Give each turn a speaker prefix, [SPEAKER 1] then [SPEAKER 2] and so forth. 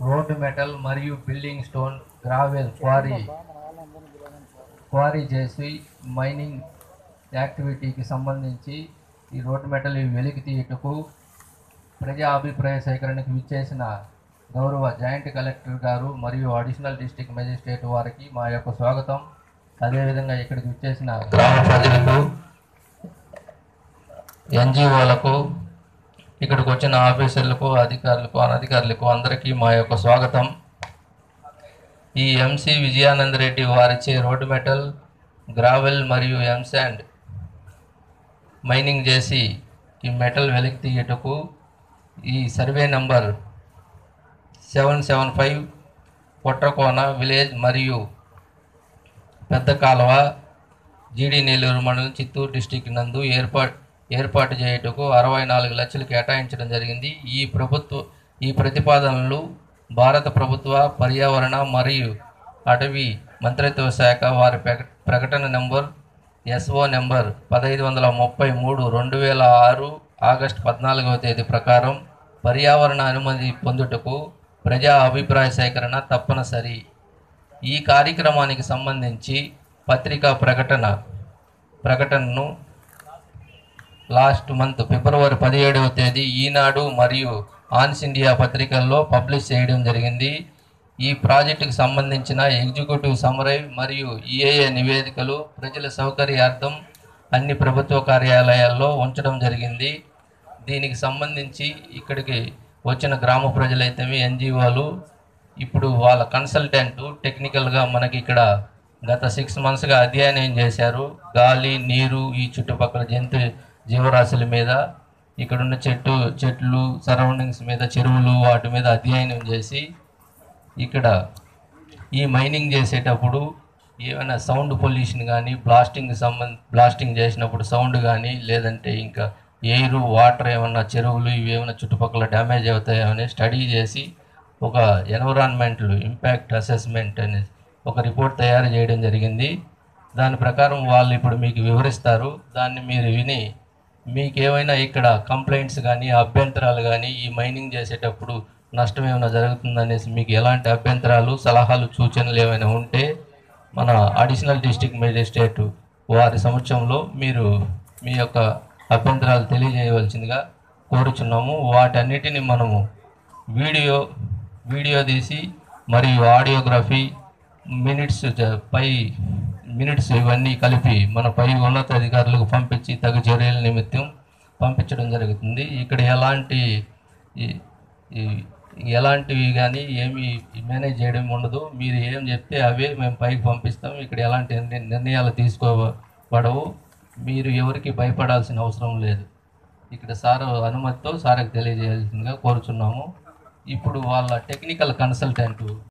[SPEAKER 1] Road metal మరియు building stone gravel quarry చేసి mining యాక్టివిటీకి సంబంధించి ఈ రోడ్ మెటల్ వెలికి తీయటకు ప్రజా అభిప్రాయ సేకరణకు విచ్చేసిన గౌరవ జాయింట్ కలెక్టర్ గారు మరియు అడిషనల్ డిస్ట్రిక్ట్ మెజిస్ట్రేట్ వారికి మా యొక్క స్వాగతం. అదేవిధంగా ఇక్కడికి విచ్చేసిన గ్రామ ప్రజలకు, ఎన్జిఓలకు, ఇక్కడికి వచ్చిన ఆఫీసర్లకు, అధికారులకు, అనధికారులకు అందరికీ మా యొక్క స్వాగతం. ఈ ఎంసీ విజయానంద రెడ్డి వారిచే రోడ్ మెటల్, గ్రావెల్ మరియు ఎంశాండ్ మైనింగ్ చేసి ఈ మెటల్ వెలికి తీయటకు ఈ సర్వే నంబర్ 775 పొట్రకోన విలేజ్ మరియు పెద్ద కాలువ, జీడి నెల్లూరు మండలం, చిత్తూరు డిస్టిక్ నందు ఏర్పాటు చేయుటకు 64 లక్షలు కేటాయించడం జరిగింది. ఈ ప్రతిపాదనలు భారత ప్రభుత్వ పర్యావరణ మరియు అటవీ మంత్రిత్వ శాఖ వారి ప్రకటన నెంబర్ SO నెంబర్ 1533 2006 ఆగస్టు 14వ తేదీ ప్రకారం పర్యావరణ అనుమతి పొందుటకు ప్రజా అభిప్రాయ సేకరణ తప్పనిసరి. ఈ కార్యక్రమానికి సంబంధించి పత్రికా ప్రకటనను లాస్ట్ మంత్ ఫిబ్రవరి 17వ తేదీ ఈనాడు మరియు ఆన్స్ ఇండియా పత్రికల్లో పబ్లిష్ చేయడం జరిగింది. ఈ ప్రాజెక్టుకు సంబంధించిన ఎగ్జిక్యూటివ్ సమరై మరియు EIA నివేదికలు ప్రజల సౌకర్యార్థం అన్ని ప్రభుత్వ కార్యాలయాల్లో ఉంచడం జరిగింది. దీనికి సంబంధించి ఇక్కడికి వచ్చిన గ్రామ ప్రజలైతేమి, NGOలు ఇప్పుడు వాళ్ళ కన్సల్టెంట్ టెక్నికల్గా మనకి ఇక్కడ గత 6 మంత్స్గా అధ్యయనం చేశారు. గాలి, నీరు, ఈ చుట్టుపక్కల జీవరాశుల మీద, ఇక్కడున్న చెట్లు సరౌండింగ్స్ మీద, చెరువులు, వాటి మీద అధ్యయనం చేసి ఇక్కడ ఈ మైనింగ్ చేసేటప్పుడు ఏమైనా సౌండ్ పొల్యూషన్ కానీ, బ్లాస్టింగ్ చేసినప్పుడు సౌండ్ కానీ, లేదంటే ఇంకా ఎయిర్, వాటర్ ఏమన్నా చెరువులు ఇవి ఏమైనా చుట్టుపక్కల డ్యామేజ్ అవుతాయని స్టడీ చేసి ఒక ఎన్విరాన్మెంటల్ ఇంపాక్ట్ అసెస్మెంట్ అనేది ఒక రిపోర్ట్ తయారు చేయడం జరిగింది. దాని ప్రకారం వాళ్ళు ఇప్పుడు మీకు వివరిస్తారు. దాన్ని మీరు విని మీకు ఏమైనా ఇక్కడ కంప్లైంట్స్ కానీ, అభ్యంతరాలు కానీ, ఈ మైనింగ్ చేసేటప్పుడు నష్టం ఏమైనా జరుగుతుందనేసి మీకు ఎలాంటి అభ్యంతరాలు, సలహాలు, సూచనలు ఏమైనా ఉంటే మన అడిషనల్ డిస్ట్రిక్ట్ మెజిస్ట్రేట్ వారి సమక్షంలో మీరు మీ యొక్క అభ్యంతరాలు తెలియజేయవలసిందిగా కోరుచున్నాము. వాటన్నిటిని మనము వీడియో తీసి మరియు ఆడియోగ్రఫీ మినిట్స్ ఇవన్నీ కలిపి మన పై ఉన్నతాధికారులకు పంపించి తగు చర్యల నిమిత్తం పంపించడం జరుగుతుంది. ఇక్కడ ఎలాంటివి కానీ ఏమి మేనేజ్ చేయడం ఉండదు. మీరు ఏం చెప్తే అవే మేము పైకి పంపిస్తాం. ఇక్కడ ఎలాంటి నిర్ణయాలు తీసుకోబడవు. మీరు ఎవరికి భయపడాల్సిన అవసరం లేదు. ఇక్కడ సార్ అనుమతితో సార్కి తెలియజేయాల్సిందిగా కోరుచున్నాము. ఇప్పుడు వాళ్ళ టెక్నికల్ కన్సల్టెంట్